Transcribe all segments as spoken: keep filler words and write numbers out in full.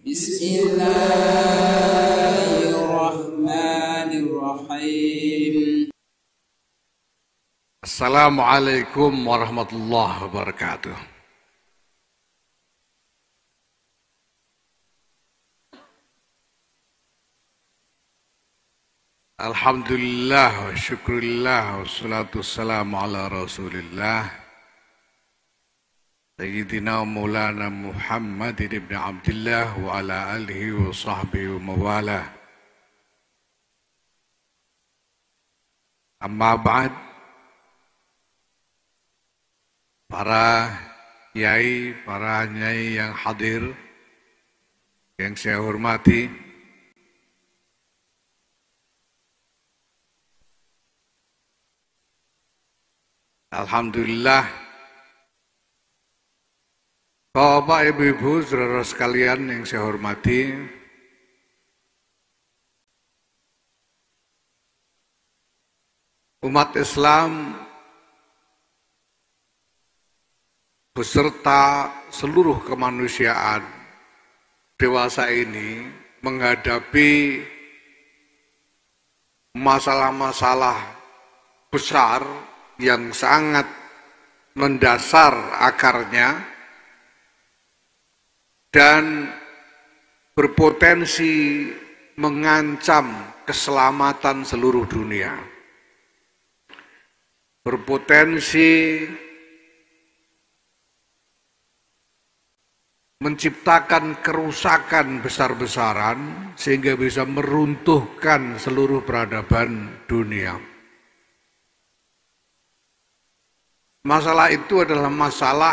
Bismillahirrahmanirrahim. Assalamualaikum warahmatullahi wabarakatuh. Alhamdulillah wa syukurillah wassalatu wassalamu ala rasulillah Sayyidina Maulana Muhammad ibn Abdullah wa ala alihi wa sahbihi wa mawalah. Amma ba'd, para kiai, para nyai yang hadir, yang saya hormati, alhamdulillah, Bapak, Ibu-ibu, saudara sekalian yang saya hormati, umat Islam beserta seluruh kemanusiaan dewasa ini menghadapi masalah-masalah besar yang sangat mendasar akarnya dan berpotensi mengancam keselamatan seluruh dunia, berpotensi menciptakan kerusakan besar-besaran sehingga bisa meruntuhkan seluruh peradaban dunia. Masalah itu adalah masalah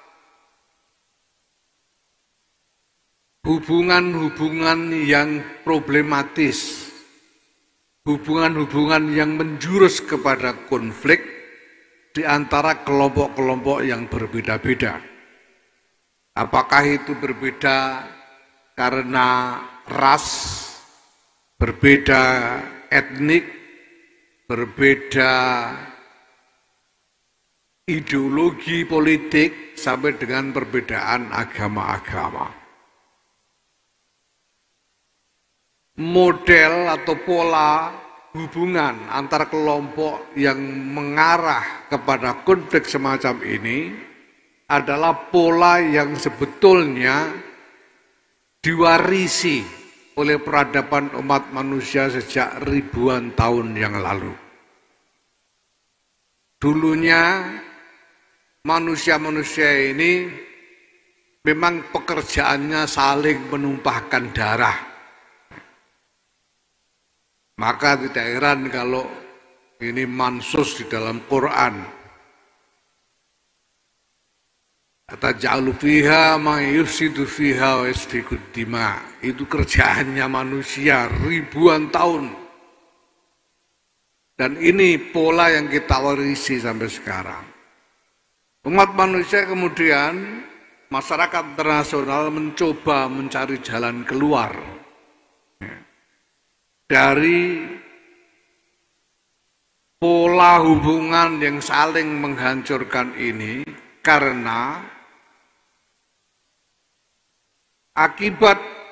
hubungan-hubungan yang problematis, hubungan-hubungan yang menjurus kepada konflik di antara kelompok-kelompok yang berbeda-beda. Apakah itu berbeda karena ras, berbeda etnik, berbeda ideologi politik, sampai dengan perbedaan agama-agama. Model atau pola hubungan antar kelompok yang mengarah kepada konflik semacam ini adalah pola yang sebetulnya diwarisi oleh peradaban umat manusia sejak ribuan tahun yang lalu. Dulunya manusia-manusia ini memang pekerjaannya saling menumpahkan darah. Maka tidak heran kalau ini mansus di dalam Quran. Ataj'alu fiha ma yufsidu fiha wa yasfikud dima. Itu kerjaannya manusia ribuan tahun. Dan ini pola yang kita warisi sampai sekarang. Umat manusia kemudian, masyarakat internasional mencoba mencari jalan keluar dari pola hubungan yang saling menghancurkan ini, karena akibat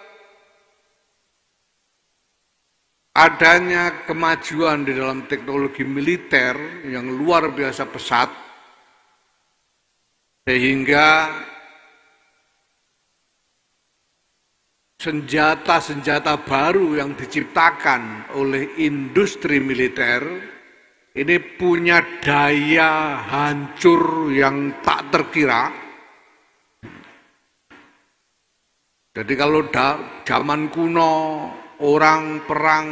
adanya kemajuan di dalam teknologi militer yang luar biasa pesat, sehingga senjata-senjata baru yang diciptakan oleh industri militer ini punya daya hancur yang tak terkira. Jadi kalau da, zaman kuno orang perang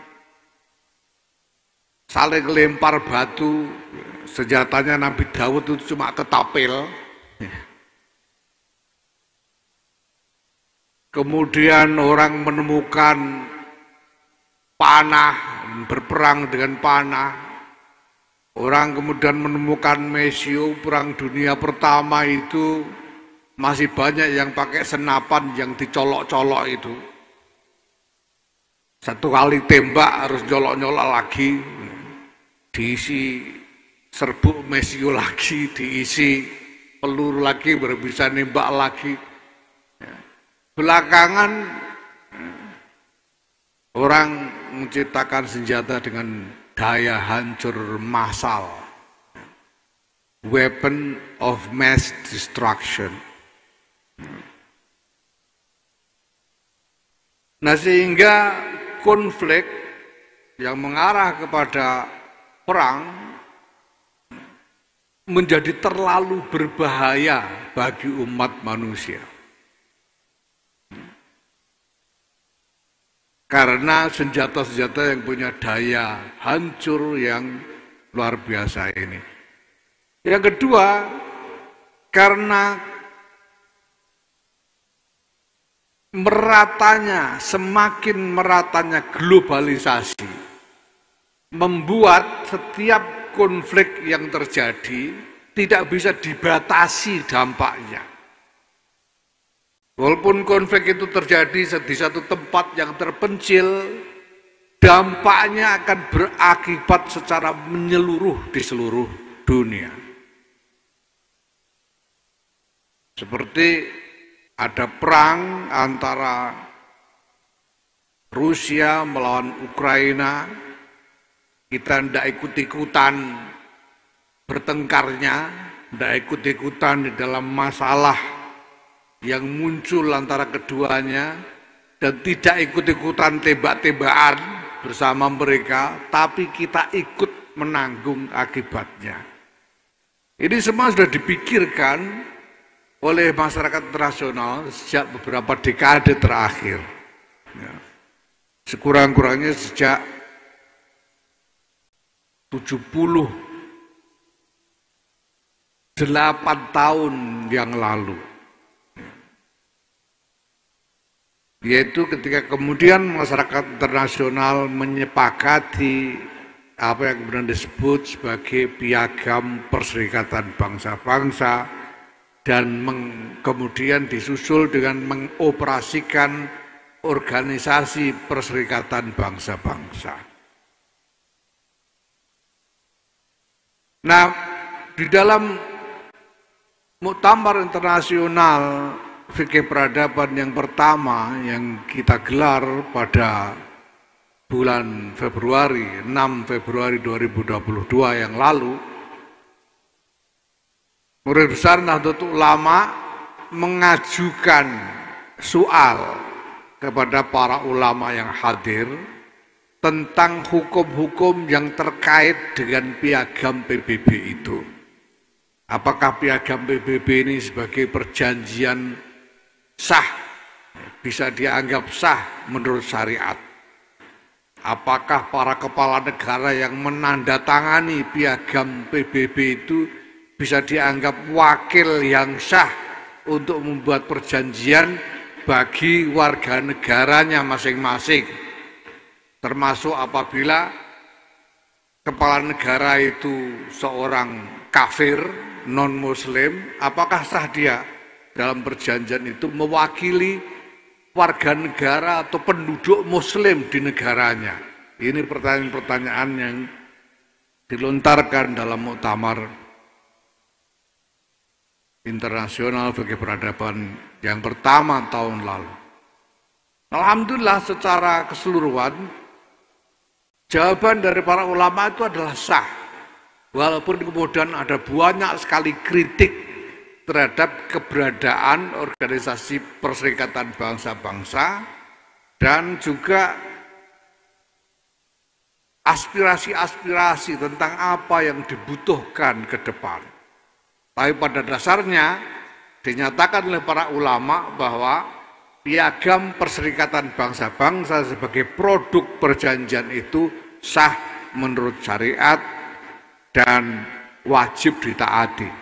saling lempar batu, senjatanya Nabi Dawud itu cuma ketapel. Kemudian orang menemukan panah, berperang dengan panah. Orang kemudian menemukan mesio, perang dunia pertama itu masih banyak yang pakai senapan yang dicolok-colok itu. Satu kali tembak harus nyolok-nyolok lagi, diisi serbuk mesio lagi, diisi peluru lagi, baru bisa nembak lagi. belakangan orang menciptakan senjata dengan daya hancur massal, weapon of mass destruction. Nah, sehingga konflik yang mengarah kepada perang menjadi terlalu berbahaya bagi umat manusia. Karena senjata-senjata yang punya daya hancur yang luar biasa ini. Yang kedua, karena meratanya, semakin meratanya globalisasi, membuat setiap konflik yang terjadi tidak bisa dibatasi dampaknya. Walaupun konflik itu terjadi di satu tempat yang terpencil, dampaknya akan berakibat secara menyeluruh di seluruh dunia. Seperti ada perang antara Rusia melawan Ukraina, kita tidak ikut-ikutan bertengkarnya, tidak ikut-ikutan di dalam masalah yang muncul antara keduanya, dan tidak ikut-ikutan tembak-tembakan bersama mereka, tapi kita ikut menanggung akibatnya. Ini semua sudah dipikirkan oleh masyarakat internasional sejak beberapa dekade terakhir. Ya. Sekurang-kurangnya sejak tujuh puluh delapan tahun yang lalu. Yaitu ketika kemudian masyarakat internasional menyepakati apa yang kemudian disebut sebagai Piagam Perserikatan Bangsa-Bangsa, dan kemudian disusul dengan mengoperasikan Organisasi Perserikatan Bangsa-Bangsa. Nah, di dalam Muktamar Internasional Fikih Peradaban yang pertama yang kita gelar pada bulan Februari, enam Februari dua ribu dua puluh dua yang lalu, Murid Besar Nahdlatul Ulama mengajukan soal kepada para ulama yang hadir tentang hukum-hukum yang terkait dengan piagam P B B itu. Apakah piagam P B B ini sebagai perjanjian sah, bisa dianggap sah menurut syariat? Apakah para kepala negara yang menandatangani piagam P B B itu bisa dianggap wakil yang sah untuk membuat perjanjian bagi warga negaranya masing-masing? Termasuk apabila kepala negara itu seorang kafir, non-muslim, apakah sah dia dalam perjanjian itu mewakili warga negara atau penduduk muslim di negaranya? Ini pertanyaan-pertanyaan yang dilontarkan dalam Muktamar Internasional Fikih Peradaban yang pertama tahun lalu. Alhamdulillah secara keseluruhan jawaban dari para ulama itu adalah sah. Walaupun kemudian ada banyak sekali kritik terhadap keberadaan Organisasi Perserikatan Bangsa-Bangsa dan juga aspirasi-aspirasi tentang apa yang dibutuhkan ke depan. Tapi pada dasarnya dinyatakan oleh para ulama bahwa Piagam Perserikatan Bangsa-Bangsa sebagai produk perjanjian itu sah menurut syariat dan wajib ditaati.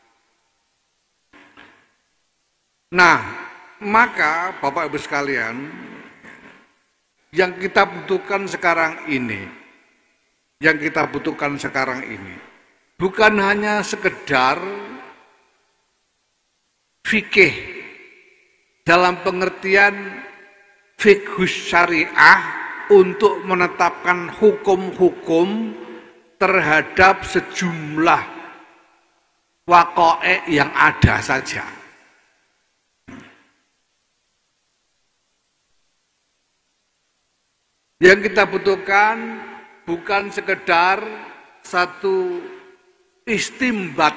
Nah, maka Bapak Ibu sekalian, yang kita butuhkan sekarang ini, yang kita butuhkan sekarang ini, bukan hanya sekedar fikih dalam pengertian fiqhus syariah untuk menetapkan hukum-hukum terhadap sejumlah waqa'i yang ada saja. Yang kita butuhkan bukan sekedar satu istimbat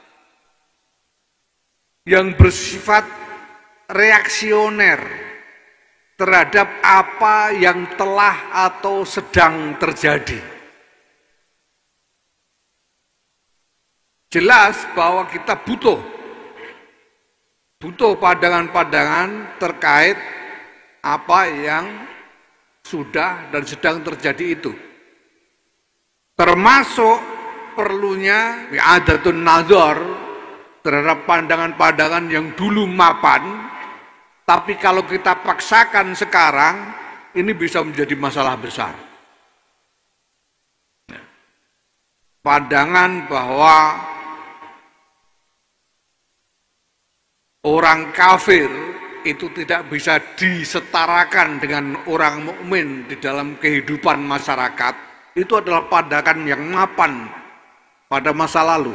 yang bersifat reaksioner terhadap apa yang telah atau sedang terjadi. Jelas bahwa kita butuh butuh pandangan-pandangan terkait apa yang sudah dan sedang terjadi itu. Termasuk perlunya i'adatun nazar terhadap pandangan-pandangan yang dulu mapan, tapi kalau kita paksakan sekarang, ini bisa menjadi masalah besar. Pandangan bahwa orang kafir itu tidak bisa disetarakan dengan orang mukmin di dalam kehidupan masyarakat, itu adalah pandangan yang mapan pada masa lalu.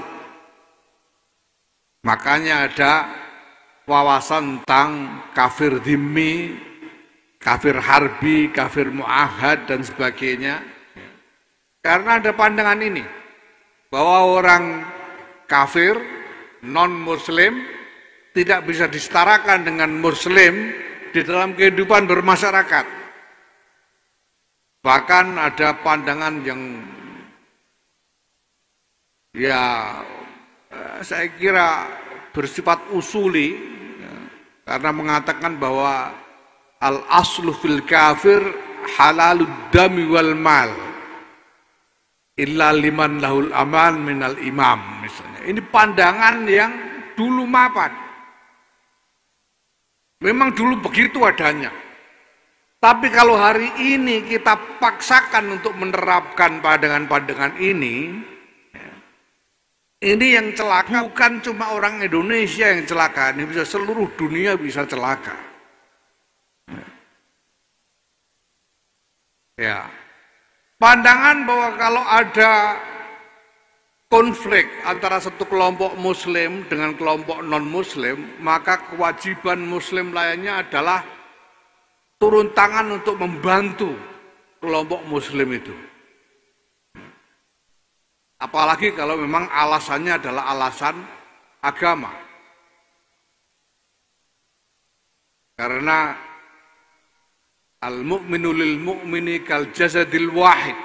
Makanya ada wawasan tentang kafir dhimmi, kafir harbi, kafir mu'ahad dan sebagainya. Karena ada pandangan ini bahwa orang kafir non-muslim tidak bisa disetarakan dengan muslim di dalam kehidupan bermasyarakat. Bahkan ada pandangan yang ya saya kira bersifat usuli, karena mengatakan bahwa al aslu fil kafir halalud dami wal mal illa liman lahul aman minal imam misalnya. Ini pandangan yang dulu mapan. Memang dulu begitu adanya. Tapi kalau hari ini kita paksakan untuk menerapkan pandangan-pandangan ini, ini yang celaka bukan cuma orang Indonesia yang celaka, ini bisa seluruh dunia bisa celaka. Ya. Pandangan bahwa kalau ada konflik antara satu kelompok muslim dengan kelompok non-muslim, maka kewajiban muslim lainnya adalah turun tangan untuk membantu kelompok muslim itu. Apalagi kalau memang alasannya adalah alasan agama. Karena al-mu'minu lil mu'mini kal jasadil wahid.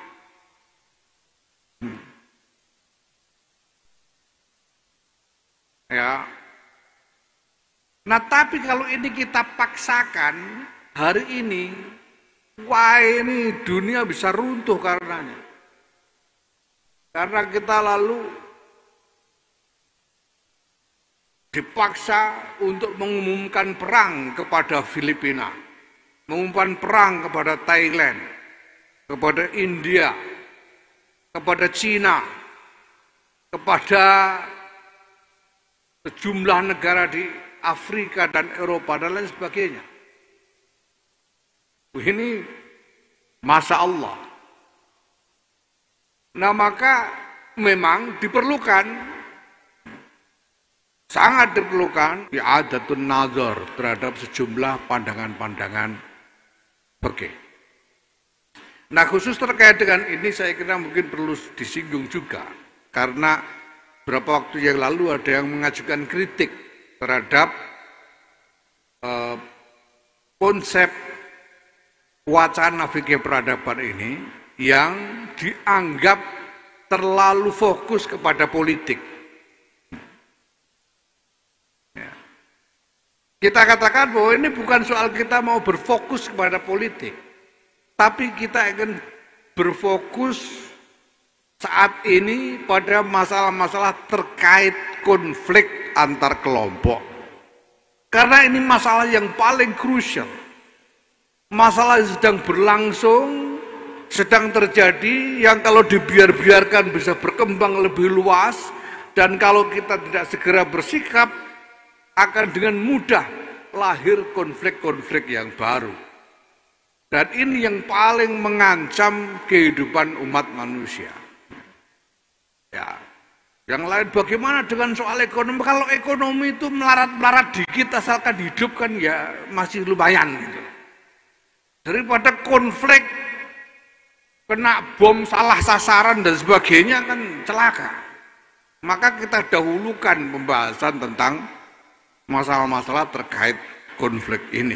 Ya. Nah, tapi kalau ini kita paksakan hari ini, wah ini dunia bisa runtuh karenanya. Karena kita lalu dipaksa untuk mengumumkan perang kepada Filipina, mengumumkan perang kepada Thailand, kepada India, kepada Cina, kepada sejumlah negara di Afrika dan Eropa dan lain sebagainya. Ini Masya Allah. Nah, maka memang diperlukan, sangat diperlukan i'adatun nazar terhadap sejumlah pandangan-pandangan oke. Nah, khusus terkait dengan ini saya kira mungkin perlu disinggung juga, karena beberapa waktu yang lalu ada yang mengajukan kritik terhadap eh, konsep wacana fikih peradaban ini yang dianggap terlalu fokus kepada politik. Ya. Kita katakan bahwa ini bukan soal kita mau berfokus kepada politik, tapi kita akan berfokus saat ini pada masalah-masalah terkait konflik antar kelompok. Karena ini masalah yang paling krusial. Masalah yang sedang berlangsung, sedang terjadi, yang kalau dibiar-biarkan bisa berkembang lebih luas, dan kalau kita tidak segera bersikap, akan dengan mudah lahir konflik-konflik yang baru. Dan ini yang paling mengancam kehidupan umat manusia. Ya, yang lain bagaimana dengan soal ekonomi? Kalau ekonomi itu melarat-melarat dikit asalkan hidup kan ya masih lumayan gitu. Daripada konflik, kena bom salah sasaran dan sebagainya kan celaka. Maka kita dahulukan pembahasan tentang masalah-masalah terkait konflik ini.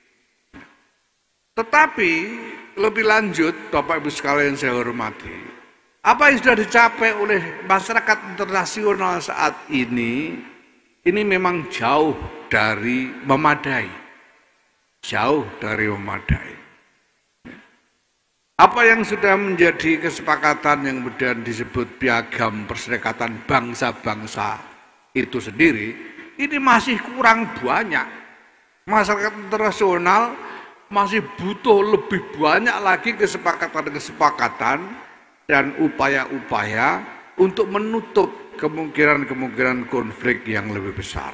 Tetapi lebih lanjut, Bapak Ibu sekalian saya hormati, apa yang sudah dicapai oleh masyarakat internasional saat ini, ini memang jauh dari memadai. Jauh dari memadai. Apa yang sudah menjadi kesepakatan yang kemudian disebut piagam perserikatan bangsa-bangsa itu sendiri, ini masih kurang banyak. Masyarakat internasional masih butuh lebih banyak lagi kesepakatan-kesepakatan dan upaya-upaya untuk menutup kemungkinan-kemungkinan konflik yang lebih besar.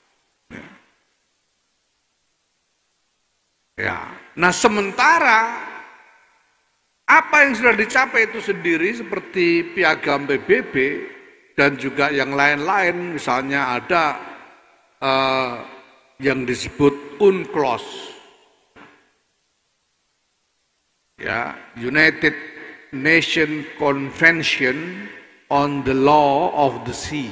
Ya, nah sementara apa yang sudah dicapai itu sendiri seperti piagam P B B dan juga yang lain-lain, misalnya ada eh, yang disebut UNCLOS, ya, United Nations Convention on the Law of the Sea.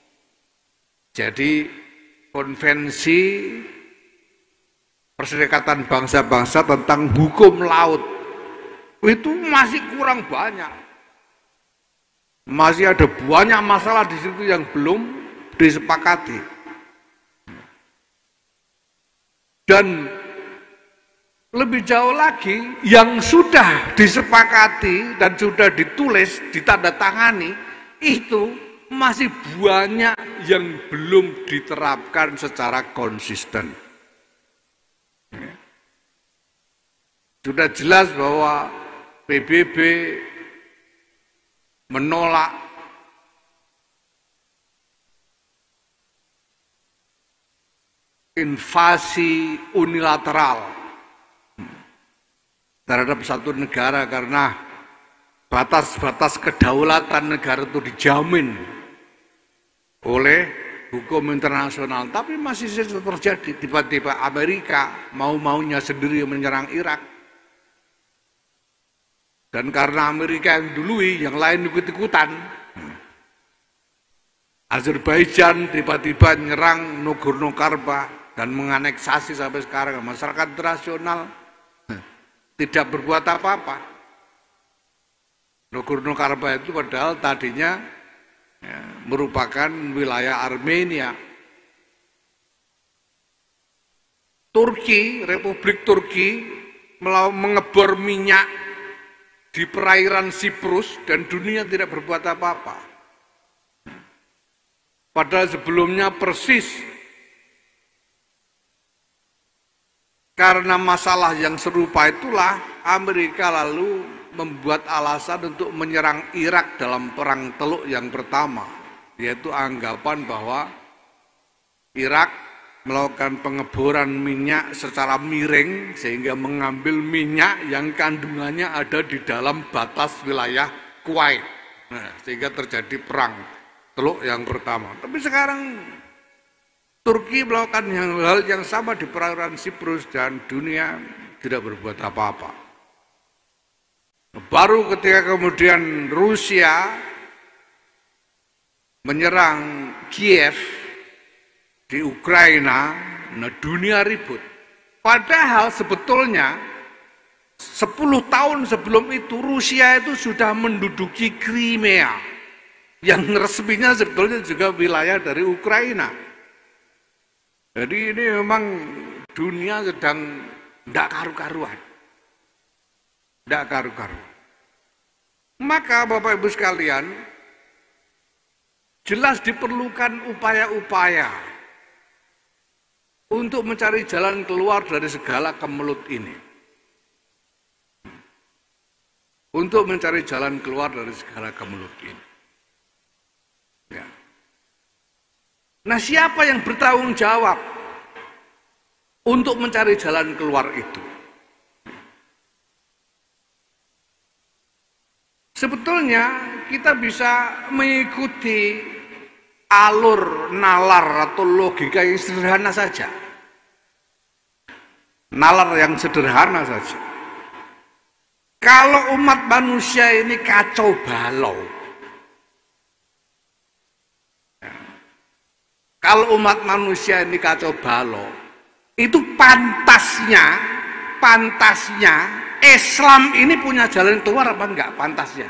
Jadi konvensi Perserikatan Bangsa-Bangsa tentang hukum laut itu masih kurang banyak. Masih ada banyak masalah di situ yang belum disepakati. Dan lebih jauh lagi, yang sudah disepakati dan sudah ditulis, ditandatangani, itu masih banyak yang belum diterapkan secara konsisten. Sudah jelas bahwa P B B menolak invasi unilateral terhadap satu negara karena batas-batas kedaulatan negara itu dijamin oleh hukum internasional. Tapi masih terjadi, tiba-tiba Amerika mau-maunya sendiri menyerang Irak. Dan karena Amerika yang dului, yang lain ikut-ikutan. Azerbaijan tiba-tiba menyerang Nagorno-Karabakh dan menganeksasi sampai sekarang. Masyarakat internasional tidak berbuat apa-apa. Nagorno-Karabakh itu padahal tadinya ya, merupakan wilayah Armenia. Turki, Republik Turki mengebor minyak di perairan Siprus dan dunia tidak berbuat apa-apa. Padahal sebelumnya persis karena masalah yang serupa itulah Amerika lalu membuat alasan untuk menyerang Irak dalam perang Teluk yang pertama, yaitu anggapan bahwa Irak melakukan pengeboran minyak secara miring sehingga mengambil minyak yang kandungannya ada di dalam batas wilayah Kuwait. Nah, sehingga terjadi perang Teluk yang pertama. Tapi sekarang Turki melakukan hal yang sama di perairan Siprus dan dunia tidak berbuat apa-apa. Baru ketika kemudian Rusia menyerang Kiev di Ukraina, nah dunia ribut. Padahal sebetulnya sepuluh tahun sebelum itu Rusia itu sudah menduduki Crimea, yang resminya sebetulnya juga wilayah dari Ukraina. Jadi ini memang dunia sedang tidak karu-karuan. Tidak karu-karuan. Maka Bapak Ibu sekalian, jelas diperlukan upaya-upaya untuk mencari jalan keluar dari segala kemelut ini. Untuk mencari jalan keluar dari segala kemelut ini. Ya. Nah, siapa yang bertanggung jawab untuk mencari jalan keluar itu? Sebetulnya kita bisa mengikuti alur nalar atau logika yang sederhana saja. nalar yang sederhana saja. Kalau umat manusia ini kacau balau, kalau umat manusia ini kacau balau, itu pantasnya, pantasnya Islam ini punya jalan keluar apa enggak pantasnya?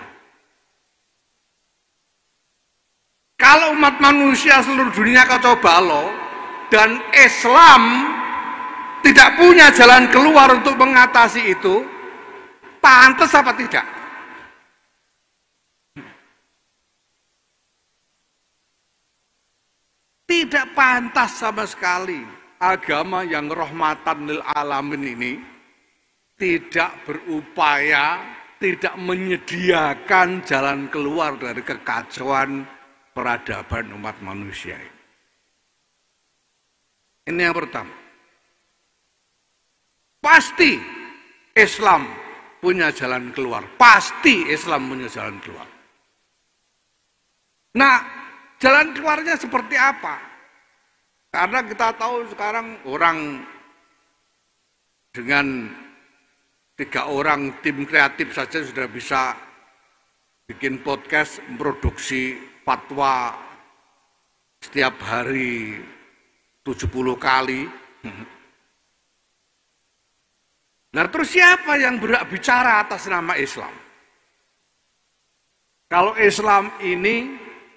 Kalau umat manusia seluruh dunia kacau balau dan Islam tidak punya jalan keluar untuk mengatasi itu, pantas apa tidak? Tidak pantas sama sekali. Agama yang rahmatan lil alamin ini tidak berupaya, tidak menyediakan jalan keluar dari kekacauan peradaban umat manusia ini. Ini yang pertama. Pasti Islam punya jalan keluar. Pasti Islam punya jalan keluar. Nah, jalan keluarnya seperti apa? Karena kita tahu sekarang orang dengan tiga orang tim kreatif saja sudah bisa bikin podcast, memproduksi fatwa setiap hari tujuh puluh kali. Nah terus siapa yang berhak bicara atas nama Islam? Kalau Islam ini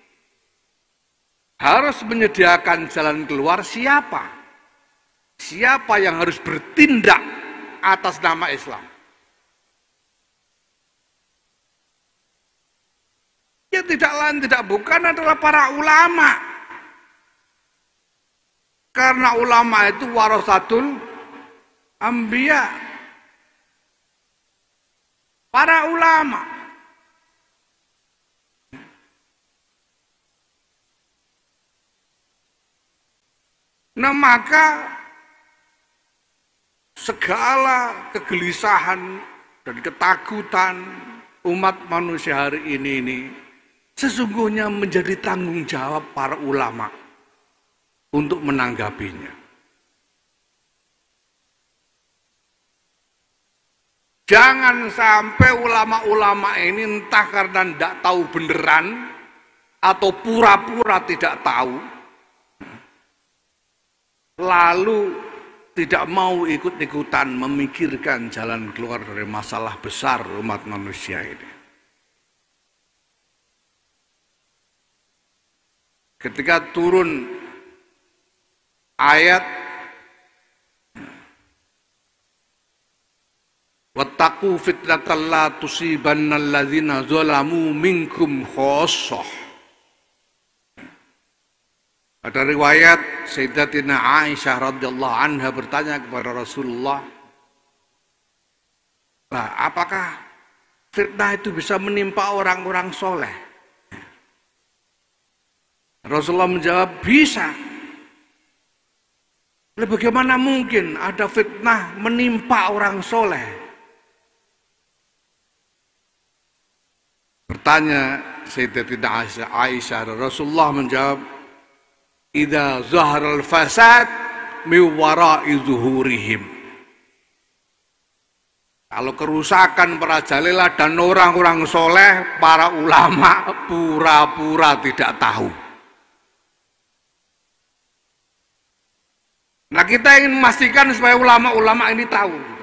harus menyediakan jalan keluar, siapa? Siapa yang harus bertindak atas nama Islam? Ya tidak lain tidak bukan adalah para ulama. Karena ulama itu warasatul anbiya. Para ulama. Nah maka segala kegelisahan dan ketakutan umat manusia hari ini ini sesungguhnya menjadi tanggung jawab para ulama untuk menanggapinya. Jangan sampai ulama-ulama ini entah karena tidak tahu beneran atau pura-pura tidak tahu, lalu tidak mau ikut-ikutan memikirkan jalan keluar dari masalah besar umat manusia ini. Ketika turun ayat wattaqu fitnatan la tusibanna alladzina zalamu minkum khassah. Ada riwayat Sayyidatina Aisyah radhiyallahu anha bertanya kepada Rasulullah, "Lah, apakah fitnah itu bisa menimpa orang-orang soleh?" Rasulullah menjawab, "Bisa." Lalu bagaimana mungkin ada fitnah menimpa orang soleh? Bertanya Sayyidatina Aisyah, Aisyah Rasulullah menjawab, "Idza zaharal fasad mi wara'i zuhurihim." Kalau kerusakan merajalela dan orang-orang soleh, para ulama pura-pura tidak tahu. Nah kita ingin memastikan supaya ulama-ulama ini tahu.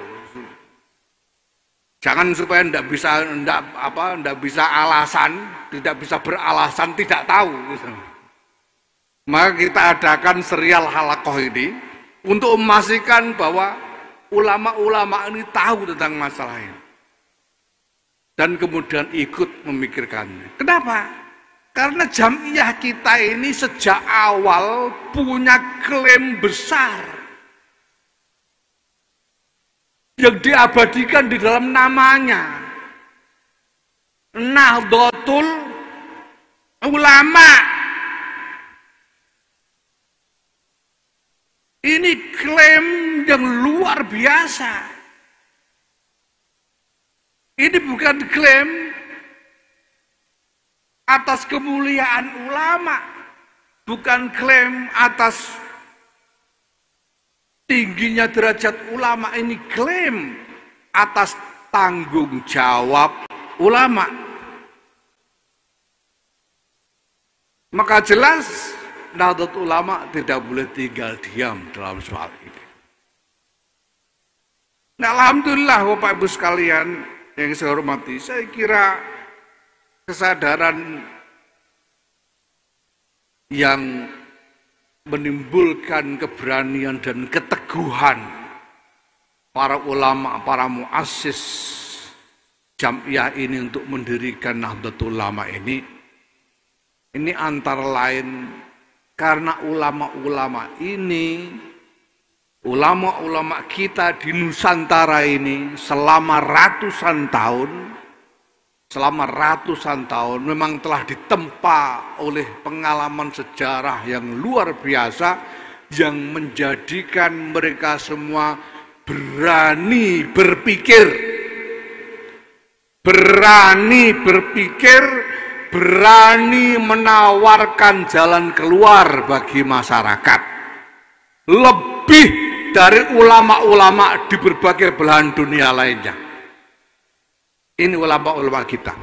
Jangan supaya tidak bisa tidak apa tidak bisa alasan, tidak bisa beralasan tidak tahu. Gitu. Maka kita adakan serial halakoh ini untuk memastikan bahwa ulama-ulama ini tahu tentang masalah ini dan kemudian ikut memikirkannya. Kenapa? Karena jamiah kita ini sejak awal punya klaim besar yang diabadikan di dalam namanya, Nahdlatul Ulama. Ini klaim yang luar biasa. Ini bukan klaim atas kemuliaan ulama, bukan klaim atas tingginya derajat ulama ini klaim atas tanggung jawab ulama. Maka jelas Nahdlatul Ulama tidak boleh tinggal diam dalam soal ini. Nah, alhamdulillah Bapak Ibu sekalian yang saya hormati, saya kira kesadaran yang menimbulkan keberanian dan keteguhan para ulama, para muassis Jam'iyah ini untuk mendirikan Nahdlatul Ulama ini, ini antara lain karena ulama-ulama ini, ulama-ulama kita di Nusantara ini selama ratusan tahun, selama ratusan tahun memang telah ditempa oleh pengalaman sejarah yang luar biasa yang menjadikan mereka semua berani berpikir, berani berpikir, berani menawarkan jalan keluar bagi masyarakat. Lebih dari ulama-ulama di berbagai belahan dunia lainnya. Ini ulama-ulama kita.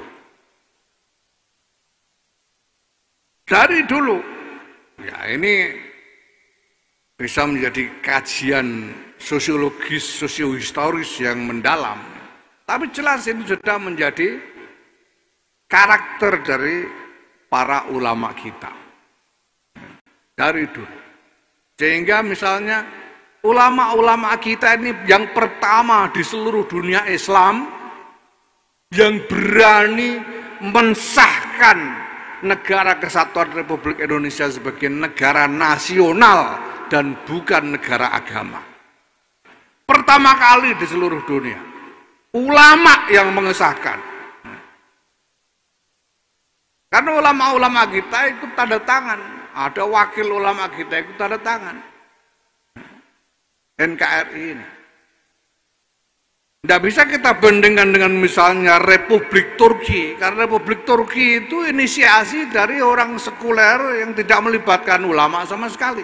Dari dulu, ya ini bisa menjadi kajian sosiologis, sosiohistoris yang mendalam. Tapi jelas ini sudah menjadi karakter dari para ulama kita dari dulu. Sehingga misalnya ulama-ulama kita ini yang pertama di seluruh dunia Islam yang berani mensahkan negara kesatuan Republik Indonesia sebagai negara nasional dan bukan negara agama. Pertama kali di seluruh dunia ulama yang mengesahkan. Karena ulama-ulama kita ikut tanda tangan, ada wakil ulama kita ikut tanda tangan N K R I ini. Tidak bisa kita bandingkan dengan misalnya Republik Turki, karena Republik Turki itu inisiasi dari orang sekuler yang tidak melibatkan ulama sama sekali.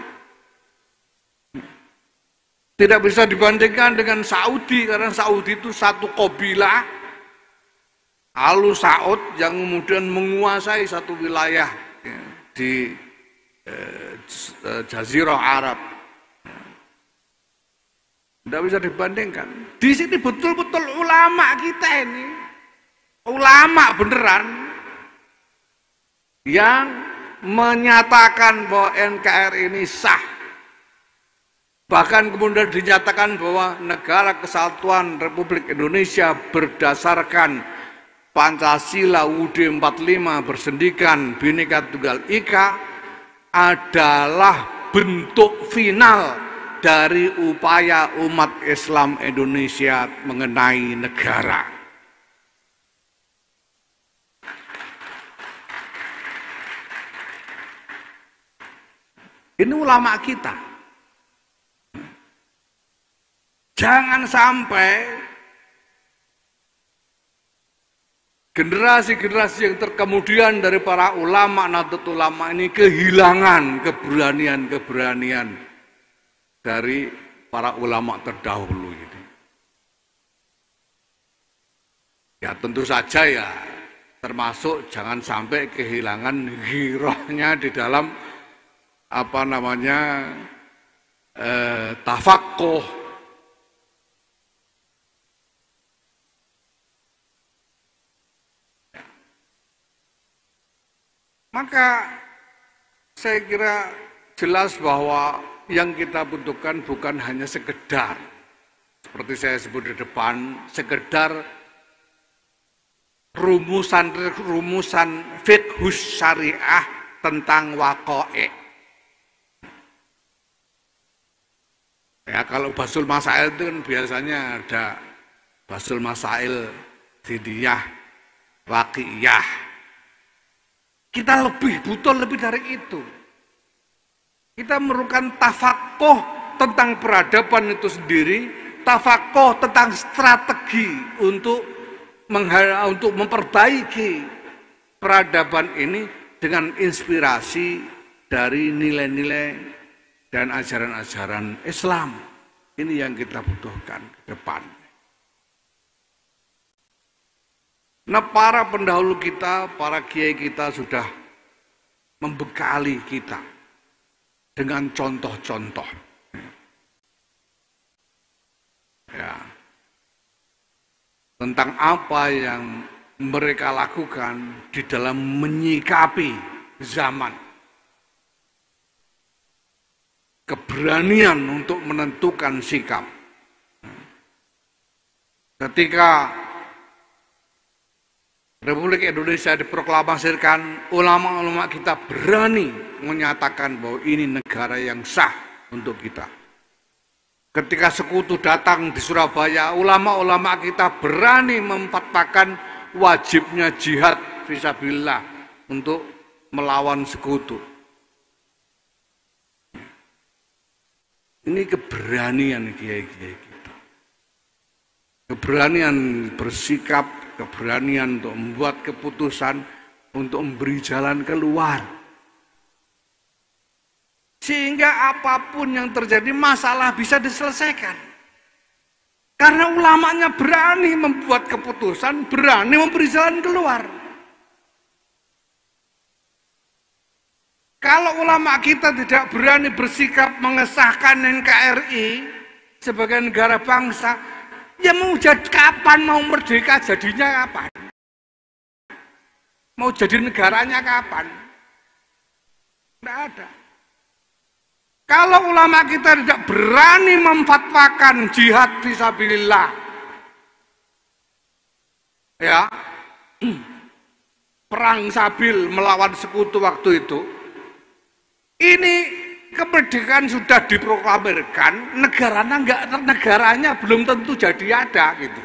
Tidak bisa dibandingkan dengan Saudi, karena Saudi itu satu kabilah Alu Saud yang kemudian menguasai satu wilayah ya, di eh, Jazirah Arab. Tidak bisa dibandingkan. Di sini betul-betul ulama kita ini, ulama beneran, yang menyatakan bahwa N K R I ini sah. Bahkan kemudian dinyatakan bahwa negara kesatuan Republik Indonesia berdasarkan Pancasila U U D empat puluh lima bersendikan Bhinneka Tunggal Ika adalah bentuk final dari upaya umat Islam Indonesia mengenai negara. Ini ulama kita. Jangan sampai generasi-generasi yang terkemudian dari para ulama Nahdlatul Ulama ini kehilangan keberanian-keberanian dari para ulama terdahulu ini. Ya tentu saja ya, termasuk jangan sampai kehilangan ghirahnya di dalam apa namanya eh, tafaqquh. Maka saya kira jelas bahwa yang kita butuhkan bukan hanya sekedar, seperti saya sebut di depan, sekedar rumusan-rumusan fiqhus syariah tentang waqa'i. Ya kalau basul masail itu kan biasanya ada basul masail didiyah, waqi'iyah. Kita lebih butuh lebih dari itu. Kita memerlukan tafaqquh tentang peradaban itu sendiri, tafaqquh tentang strategi untuk untuk memperbaiki peradaban ini dengan inspirasi dari nilai-nilai dan ajaran-ajaran Islam. Ini yang kita butuhkan ke depan. Nah, para pendahulu kita, para kiai kita sudah membekali kita dengan contoh-contoh. Ya. Tentang apa yang mereka lakukan di dalam menyikapi zaman. Keberanian untuk menentukan sikap. Ketika Republik Indonesia diproklamasikan, ulama-ulama kita berani menyatakan bahwa ini negara yang sah untuk kita. Ketika sekutu datang di Surabaya, ulama-ulama kita berani memfatwakan wajibnya jihad fisabilillah untuk melawan sekutu. Ini keberanian kiai-kiai kita. Keberanian bersikap, keberanian untuk membuat keputusan, untuk memberi jalan keluar. Sehingga apapun yang terjadi masalah bisa diselesaikan. Karena ulamanya berani membuat keputusan, berani memberi jalan keluar. Kalau ulama kita tidak berani bersikap mengesahkan N K R I sebagai negara bangsa, ya mau jadi kapan mau merdeka jadinya kapan? Mau jadi negaranya kapan? Tidak ada. Kalau ulama kita tidak berani memfatwakan jihad fisabilillah, ya, perang sabil melawan sekutu waktu itu, ini kemerdekaan sudah diproklamirkan, negaranya enggak, negaranya belum tentu jadi ada gitu.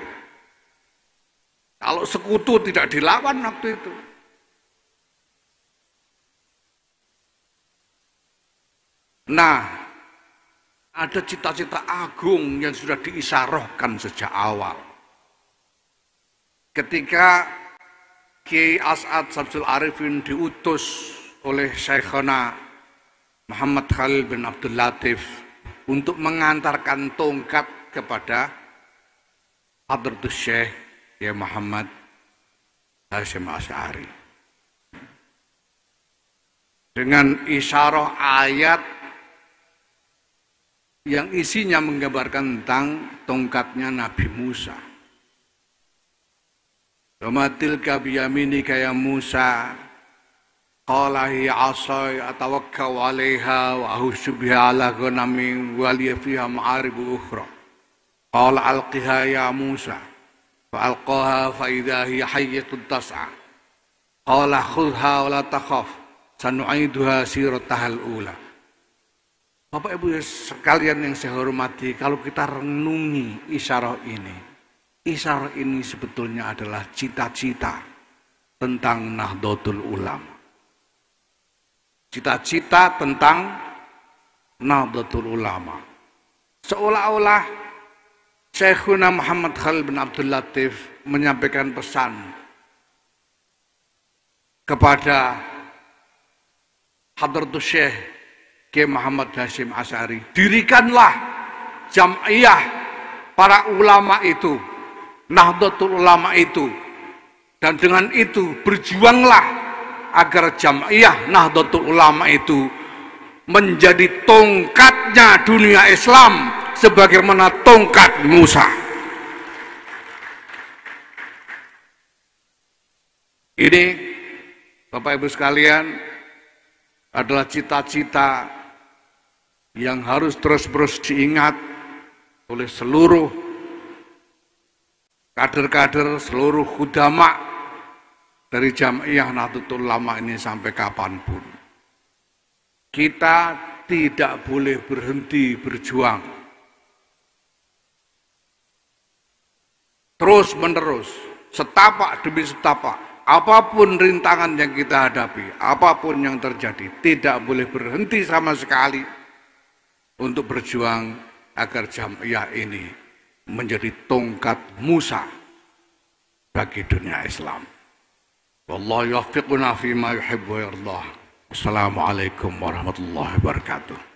Kalau sekutu tidak dilawan waktu itu. Nah, ada cita-cita agung yang sudah diisyarahkan sejak awal. Ketika Kiai As'ad Syamsul Arifin diutus oleh Syekhona Muhammad Khalil bin Abdul Latif untuk mengantarkan tongkat kepada Hadratus Syekh Kiai Muhammad Hasyim Asy'ari. Dengan isyarah ayat yang isinya menggambarkan tentang tongkatnya Nabi Musa. Wamatilka biyaminika ya Musa, qala hiya 'asai atawakkau 'alaiha wa ahussu biha 'ala ghanami wa li fiha ma'aribu ukhra. Qala alqiha ya Musa, fa alqaha fa idza hiya hayyatun tas'a. Qala khudhha wa la takhaf, sanu'iduha siratahal ula. Bapak Ibu sekalian yang saya hormati, kalau kita renungi isyarah ini, isyarah ini sebetulnya adalah cita-cita tentang Nahdlatul Ulama. Cita-cita tentang Nahdlatul Ulama. Seolah-olah Syekhuna Muhammad Khalil bin Abdul Latif menyampaikan pesan kepada Hadratus Syekh Kiai Muhammad Hasyim Asy'ari, dirikanlah jam'iyah para ulama itu, Nahdlatul Ulama itu, dan dengan itu berjuanglah agar jam'iyah Nahdlatul Ulama itu menjadi tongkatnya dunia Islam sebagaimana tongkat Musa. Ini Bapak Ibu sekalian adalah cita-cita yang harus terus-terus diingat oleh seluruh kader-kader, seluruh khudama dari Jam'iyah Nahdlatul Ulama ini sampai kapanpun. Kita tidak boleh berhenti berjuang. Terus menerus, setapak demi setapak, apapun rintangan yang kita hadapi, apapun yang terjadi, tidak boleh berhenti sama sekali untuk berjuang agar Jam'iyah ini menjadi tongkat Musa bagi dunia Islam. Wallahu yawfiquna fima yuhibbu wa yardah. Wassalamualaikum warahmatullahi wabarakatuh.